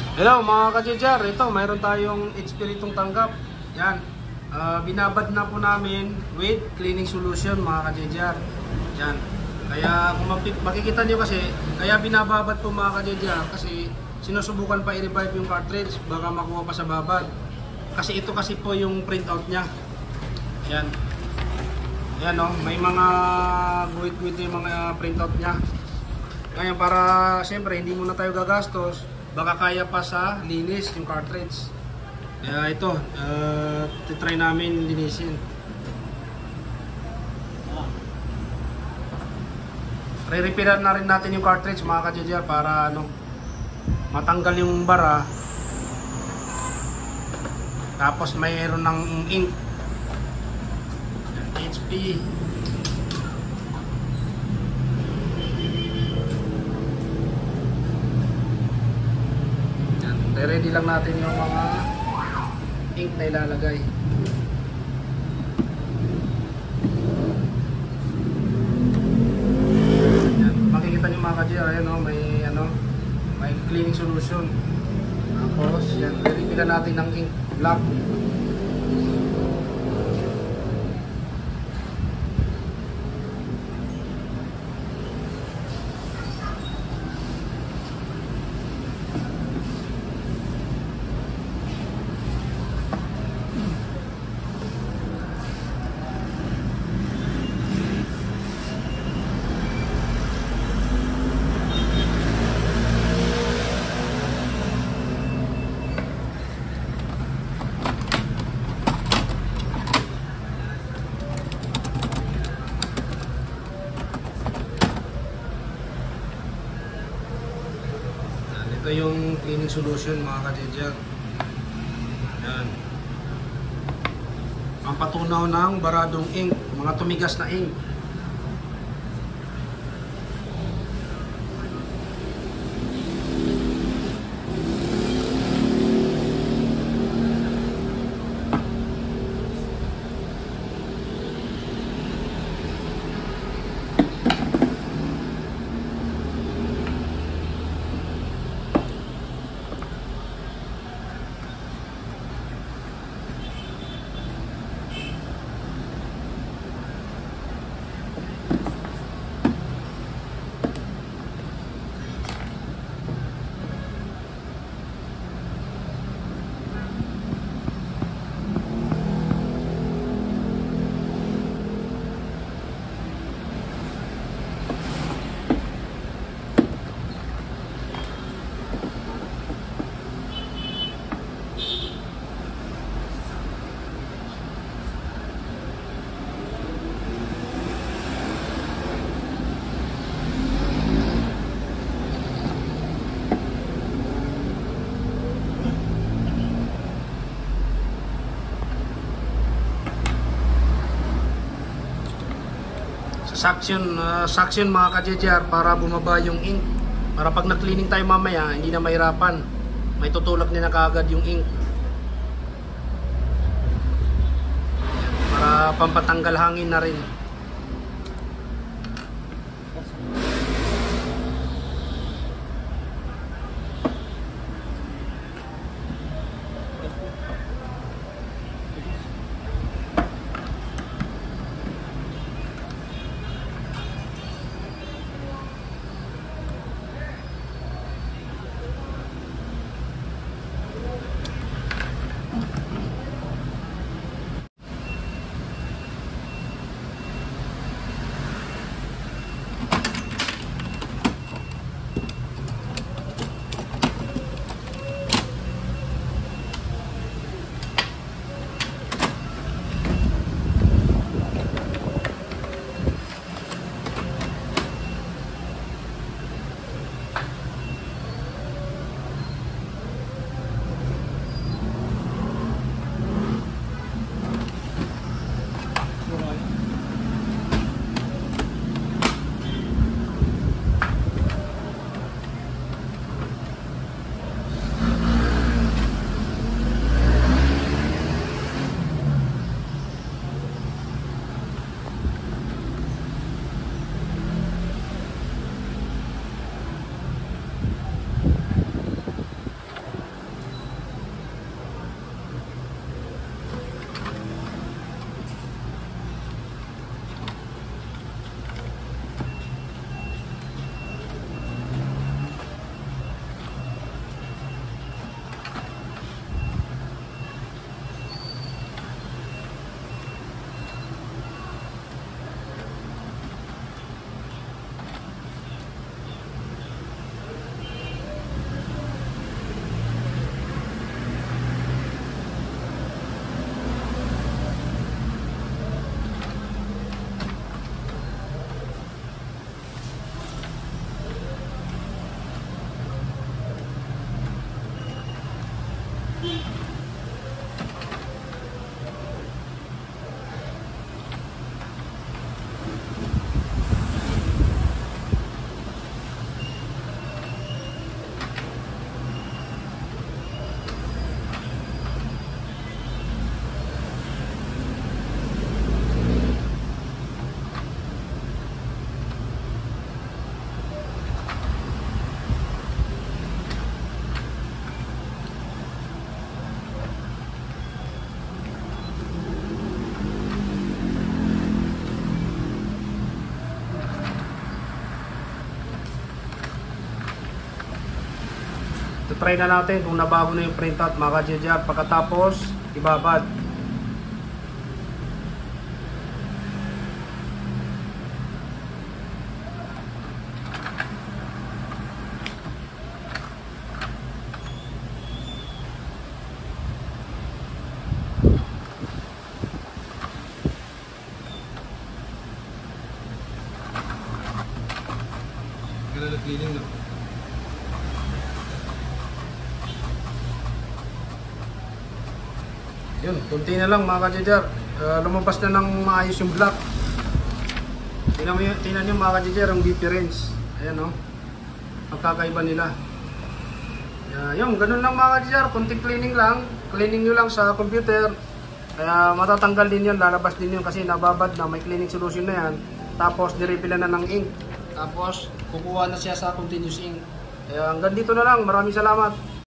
Hello mga ka-JJR, ito mayroon tayong espiritong tanggap. Yan, binabad na po namin with cleaning solution mga ka-JJR. Yan, kaya kung makikita nyo kasi, kaya binababad po mga ka-JJR kasi sinusubukan pa i-revive yung cartridge, baka makuha pa sa babad. Kasi ito kasi po yung printout nya. Yan, yan o, may mga guhit-guhit yung mga printout nya. Kaya para siyempre hindi muna tayo gagastos, baka kaya pa sa linis yung cartridge. Kaya ito, titry namin linisin. Re-repairan na rin natin yung cartridge mga ka-JJR para matanggal yung bara. Tapos mayroon ng ink. HP. Ready lang natin yung mga ink na ilalagay. Yan. Makikita niyo mga ka-JR, ayan may cleaning solution. Tapos yan, ready lang natin ng ink black. Ito yung cleaning solution mga ka-JJR. Yan. Ang patunaw ng baradong ink, mga tumigas na ink. Suction mga ka-JJR para bumaba yung ink. Para pag na-cleaning tayo mamaya, hindi na mahirapan. May tutulak din na kaagad yung ink. Para pampatanggal hangin na rin. Try na natin kung nabago na yung printout mga ka-JJR. Pagkatapos, ibabad. Ganun na cleaning, no? Yun, kunti na lang mga ka-JJR. Lumabas na ng maayos yung block. Tingnan nyo mga ka-JJR ang difference. Ayan o. Pagkakaiba nila. Yun, ganun lang mga ka-JJR. Kunting cleaning lang. Cleaning nyo lang sa computer. Kaya matatanggal din yun, lalabas din yun kasi nababad na, may cleaning solution na yan. Tapos nirefill na ng ink. Tapos kukuha na siya sa continuous ink. Kaya hanggang dito na lang. Maraming salamat.